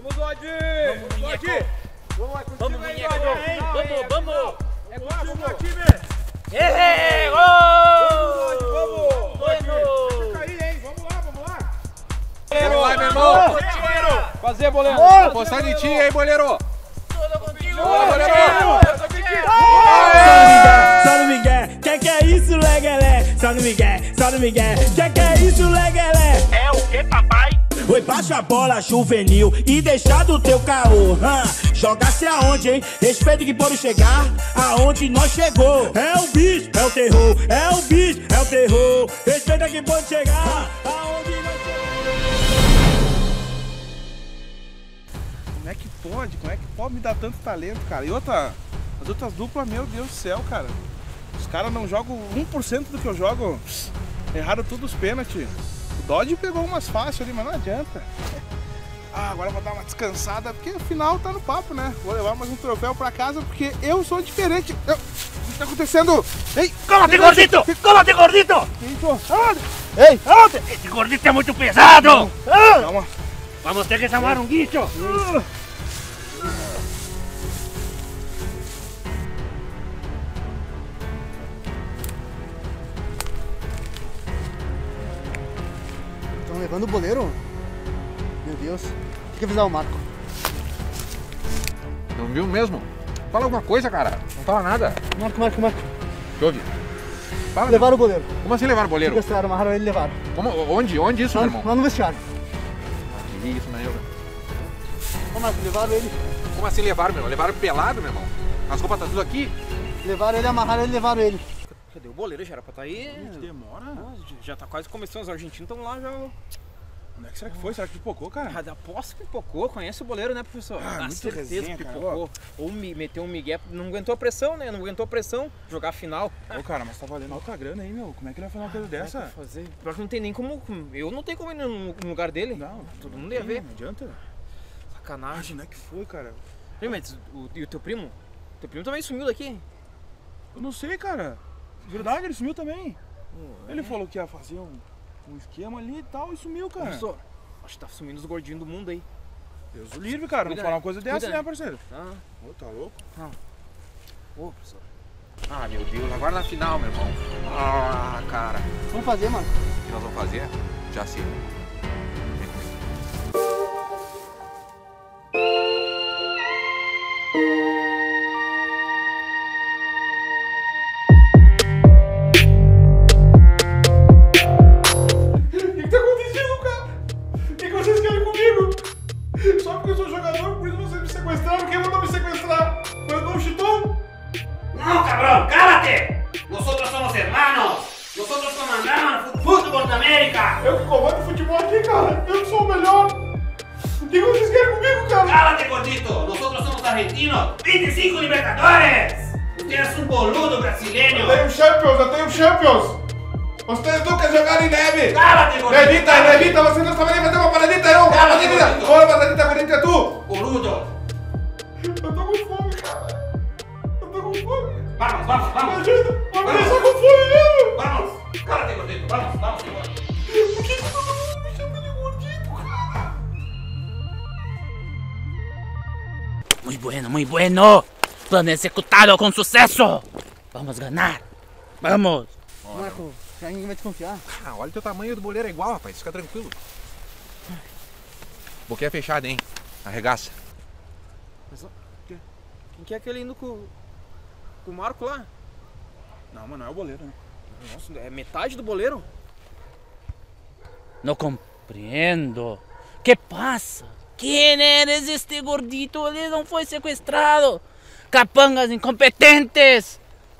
Vamos, Dodi! Vamos, Dodi! Vamos lá, Vamos, contigo aí, Munheco! Dodi! Vamos! É contigo no time! Gol! Vamos! Bueno! Fica aí, hein? Vamos lá! Vamos lá, meu irmão! Fazer, boleiro! Vou apostar em ti, hein, boleiro! Tudo contigo! Só no Miguel, que é isso, legalé? Só no Miguel, que é isso, legalé? É o que, papai? Oi, baixa a bola juvenil e deixa do teu caô. Joga-se aonde, hein? Respeita que pode chegar aonde nós chegou. É o bicho, é o terror, é o bicho, é o terror. Respeita que pode chegar aonde nós chegou. Como é que pode me dar tanto talento, cara? E outra, as outras duplas, meu Deus do céu, cara. Os caras não jogam 1% do que eu jogo. Erraram tudo os pênaltis. O Dodge pegou umas fáceis ali, mas não adianta. Ah, agora eu vou dar uma descansada, porque afinal tá no papo, né? Vou levar mais um troféu pra casa, porque eu sou diferente. O que tá acontecendo? Ei, Coma-te, gordito! Coma-te, gordito! que isso? Aonde? Ei, aonde? Esse gordito é muito pesado! Calma. Vamos ter que chamar um guicho! Estão levando o boleiro? Meu Deus. Tem que avisar o Marco. Não viu mesmo? Fala alguma coisa, cara. Não fala nada. Marco. Que houve? Fala. Levaram o boleiro. Como assim levar o boleiro? Sequestraram, amarraram ele e levaram. Como? Onde isso, meu irmão? Lá no vestiário. Que isso, né? Ô Marco, levaram ele. Como assim levaram, meu irmão? Levaram pelado, meu irmão? As roupas tá tudo aqui? Levaram ele, amarraram ele e levaram ele. Cadê o boleiro? Já era pra estar aí. Demora? Já tá quase começando, os argentinos estão lá já. Onde é que será que foi? Será que pipocou, cara? Ah, aposto que pipocou, conhece o boleiro, né, professor? Ah, Dá muito certeza resenha, que cara. pipocou. Ou meteu um migué, não aguentou a pressão, né? Não aguentou a pressão, jogar a final. Ô, cara, mas tá valendo alta grana aí, meu. Como é que ele vai fazer uma coisa dessa? Fazer. Pior que não tem nem como. Eu não tenho como ir no lugar dele. Não, Todo mundo ia ver. Não adianta. Sacanagem. Imagina que foi, cara. Ei, mas e o teu primo? Teu primo também sumiu daqui. Eu não sei, cara. Verdade, ele sumiu também. Ele falou que ia fazer um esquema ali e tal e sumiu, cara. Professor, acho que tá sumindo os gordinhos do mundo aí. Deus o livre, cara. Não Cuida, falar uma coisa dessa, cuida. né, parceiro? Ah, Ô, tá louco? ô, professor. Ah, meu Deus. Agora na final, meu irmão. Ah, cara. Vamos fazer, mano. O que nós vamos fazer? Já sei. Vem comigo. O que tá acontecendo, cara? O que vocês querem comigo? Só porque eu sou jogador, por isso vocês me sequestraram. Quem mandou me sequestrar? Foi o Dom Chitão? ¡No, cabrón! ¡Cállate! ¡Nosotros somos hermanos! ¡Nosotros comandamos el fútbol de América! Eu que comando o futebol aqui, cara. Eu que sou o melhor. O que vocês querem comigo, cara? ¡Cállate, gordito! ¡Nosotros somos argentinos! ¡25 Libertadores! ¡Usted es un boludo brasileño! Eu tenho Champions. Vocês nunca jogaram em neve. ¡Cállate, gordito! Levita, vocês não sabem nem fazer uma paradita, eu. Cala, Paradita. gordito. Bora, paradita, bonita, é tu. ¡Boludo! Eu tô com fome, cara. Eu tô com fome. ¡Vamos, vamos, Me vamos! ajuda. Vai me deixar com fome mesmo. ¡Vamos! ¡Cállate, gordito! ¡Vamos, vamos, igual! Por que todo mundo me chama de gordito, cara? Muy bueno. Plano ejecutado con suceso. Vamos a ganar. Vamos. Marco, já ninguém vai desconfiar. Ah, olha o teu tamanho do boleiro é igual, rapaz. Fica tranquilo. Boquinha fechada, hein? Arregaça. Quem que é aquele indo com o Marco lá? Não, mas não é o boleiro, né? Nossa, é metade do boleiro? No compreendo. ¿Qué pasa? ¿Quién eres este gordito? Ele não foi sequestrado. Capangas incompetentes.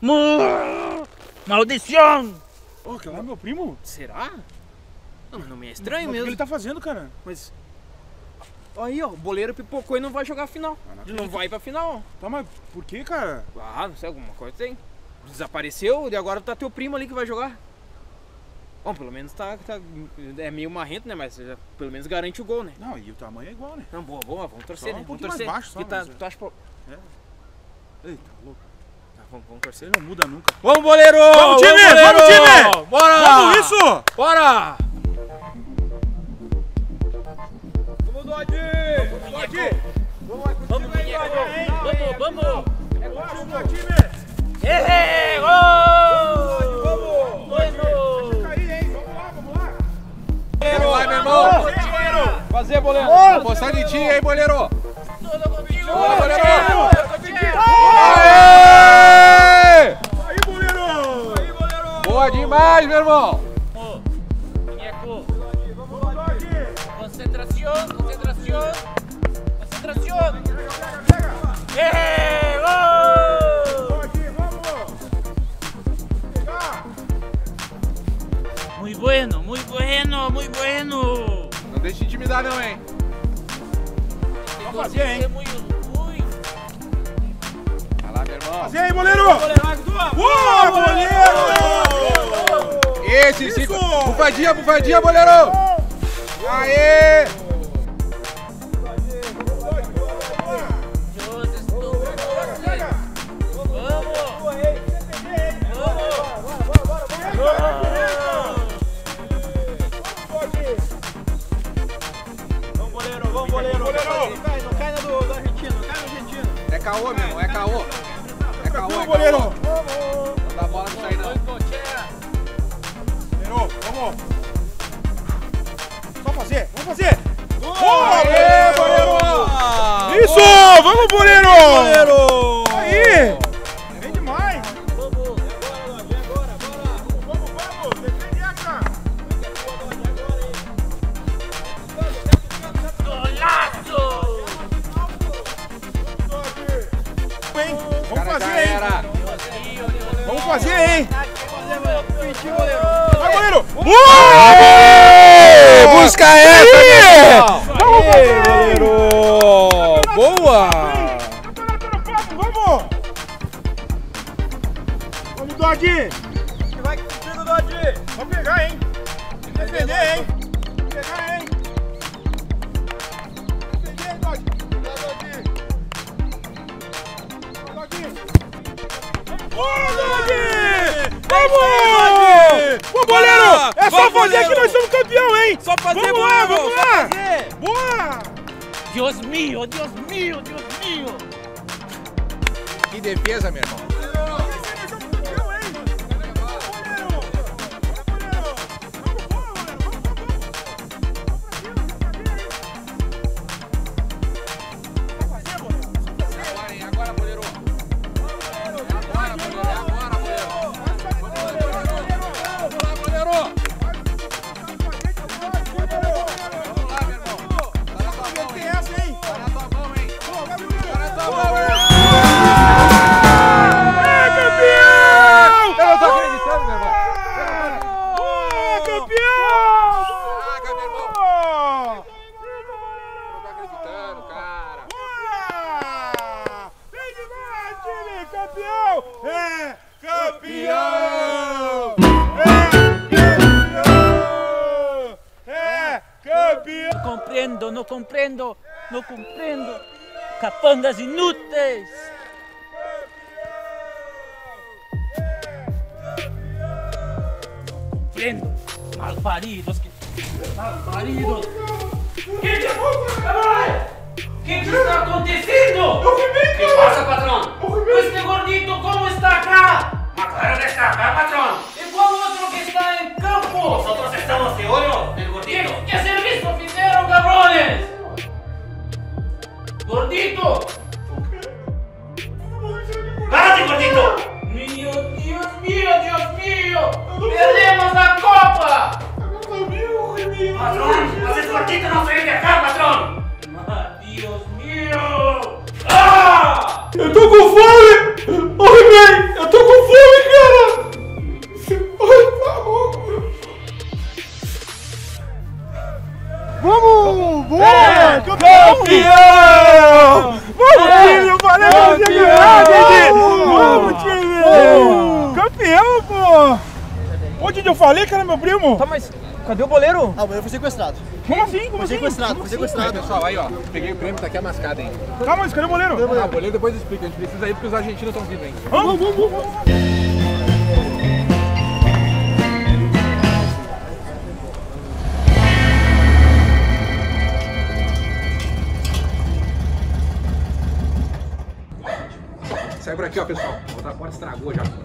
Maldição. Ô, aquele lá é meu primo? Será? Não, mas não me é estranho Mas o que mesmo. ele tá fazendo, cara? Mas. Aí, ó, o boleiro pipocou e não vai jogar a final. não Não vai pra final. Tá, mas por que, cara? Ah, não sei, alguma coisa tem. Desapareceu e agora tá teu primo ali que vai jogar. Bom, pelo menos tá é meio marrento, né? Mas já, pelo menos garante o gol, né? Não, e o tamanho é igual, né? Não, boa, vamos torcer, Só né? um Vamos pouquinho torcer. mais baixo, só, Que tá, mas- tu acha, pô? Eita, louco. Tá, vamos torcer. Ele não muda nunca. Vamos, boleiro! Vamos, time! Vamos, time! Bora! Vamos isso! Bora! Vamos, Dodge! Munheco! Vamos, Munheco! Vamos! É contigo, meu time! Gol! Bueno! Vamos lá, meu irmão! Fazer, boleiro! Apostar em ti, hein, boleiro! Tudo contigo! Boa, boleiro! Aí, goleiro! Boa demais, meu irmão! Munheco! Concentração! Gol! Muy bueno! Não deixa de intimidar não, hein? Vamos fazer, hein? Vai Vai lá, meu irmão! Fazer aí, goleiro! Boa, goleiro! Esse, sim! Bufadinha, boleiro! Aê! Vamos, goleiro! Não cai na do argentino, não cai no argentino! É caô, meu irmão, é caô! É caô, Vamos, goleiro! Não dá bola nisso aí, não! Goleiro, vamos! Vamos fazer! Aê, goleiro! Isso! Vamos, goleiro! Aí! Vem demais! Vamos! Defende essa! Golaço! Vamos fazer, hein? Era. Vamos fazer, hein? Vai, goleiro! Busca essa, pessoal! Vamos fazer, goleiro! Boa! Vamos! Vamos, Dodge! Vai contigo, Dodge! Vamos pegar, hein? Defender, hein? Pegar, hein? Defender, hein, Dodge? Vamos! Vamos, goleiro! É só fazer que nós somos campeão, hein? Só fazer, vamos lá, vamos lá! Boa! Dios mío! Que defesa, meu irmão! Agora, goleiro! Não compreendo. Capangas inúteis. Compreendo. Malparidos. Malparidos. Que está acontecendo? ¿Qué pasa, patrón? Este gordito, ¿cómo está acá? Claro que está acá, patrón. ¿Y cuál otro que está en campo? Nosotros estamos de oro, el gordito. ¿Qué servicio hicieron, cabrones? ¡Gordito! ¡Párate, gordito! Dios mío! ¡Perdemos la copa! Patrón, pues el gordito no se viene acá, patrón. Dios mío! ¡Ah! Eu tô com fome! Oi, velho! Eu tô com fome, cara! Ai, por favor! Vamos! Boa! Campeão! Vamos, time! Eu falei pra você ganhar, Didi! Vamos, time! Campeão, pô! Ô, Didi, eu falei que era meu primo! Tá, mas cadê o goleiro? Ah, o goleiro foi sequestrado. Como assim? Como Foi assim? sequestrado, Como foi assim? sequestrado. Pessoal, aí ó, peguei o prêmio, tá aqui a mascada, hein? Calma, mas cadê o goleiro? Ah, o goleiro depois explica, a gente precisa ir porque os argentinos estão vindo, hein? Vamos! Aqui, ó, pessoal. A outra porta estragou já.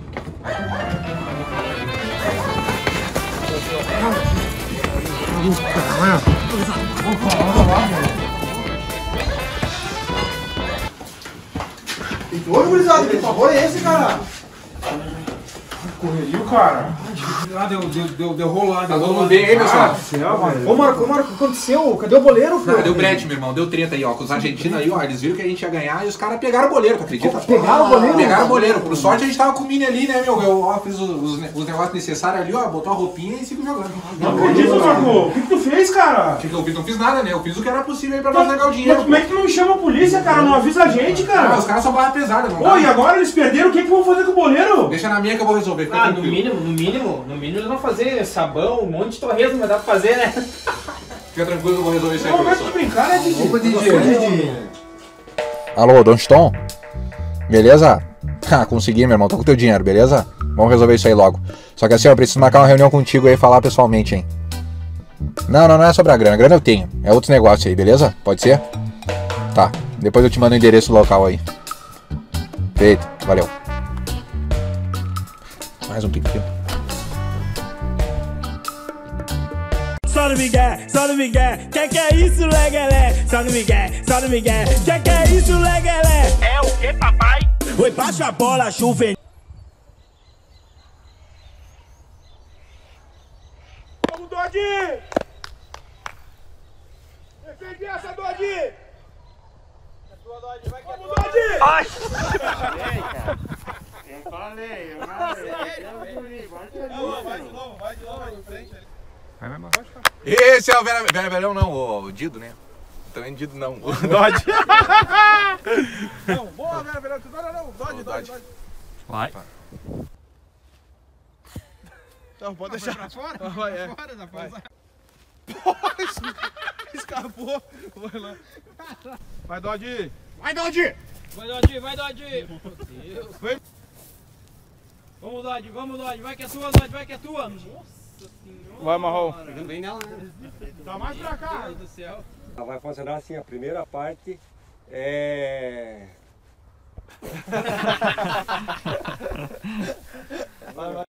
Oi, gurizada, que favor é esse, cara? Correrio, cara. Ah, deu rolo lá. Tá todo mundo bem aí, pessoal? Ô, Marco, o que aconteceu? Cadê o boleiro, pô? Deu brete, meu irmão. Deu treta aí, ó. Com os argentinos aí, ó. Eles viram que a gente ia ganhar e os caras pegaram o boleiro, tu acredita? Pegaram o boleiro? Pegaram o boleiro. Por sorte a gente tava com o Mini ali, né, meu? Eu ó, fiz os negócios necessários ali, ó. Botou a roupinha e sigo jogando. Não acredito, Marco. O que tu fez, cara? O que eu fiz? Não fiz nada, né? Eu fiz o que era possível aí pra nós pegar o dinheiro. Mas como é que tu não chama a polícia, cara? Não avisa a gente, Ah, cara. os caras são barra pesada, não Ô, dá. e agora eles perderam? O que vão fazer com o boleiro? Deixa na minha que eu vou resolver. Fica Ah, no tranquilo. mínimo eles vão fazer sabão, um monte de torresmo, vai dar pra fazer, né? Fica tranquilo que eu vou resolver isso aí, Não, não é de professor. brincar, né, Didi? Alô, Don Stone? Beleza? Ah, consegui, meu irmão. Tô com teu dinheiro, beleza? Vamos resolver isso aí logo. Só que assim, eu preciso marcar uma reunião contigo aí e falar pessoalmente, hein? Não é sobre a grana. A grana eu tenho. É outro negócio aí, beleza? Pode ser? Tá. Depois eu te mando o endereço do local aí. Feito. Valeu. Mais um piquinho. Só no Miguel, que é isso, leguelé? Só no Miguel, que é isso, leguelé? É o que, papai? Oi, baixa a bola, juvenil. Vamos, Dodi! Defende essa, Dodi! Vamos, Dodi! Ai! Esse é o velhão não, o Dido, né? Também Dido não, o Dodge. Não, boa, velho. Não. Dodi. Vai. Não, pode deixar. Pra fora? Vai, Escapou. Vai lá. Vai, Dodi. Vai, Dodge! Vem. Vamos, Dodge, vai que é tua, Dodge, vai que é tua! Nossa senhora! Vai, Marrom. Vem nela, né? Dá mais pra cá. Meu Deus do céu! Vai funcionar assim, a primeira parte é...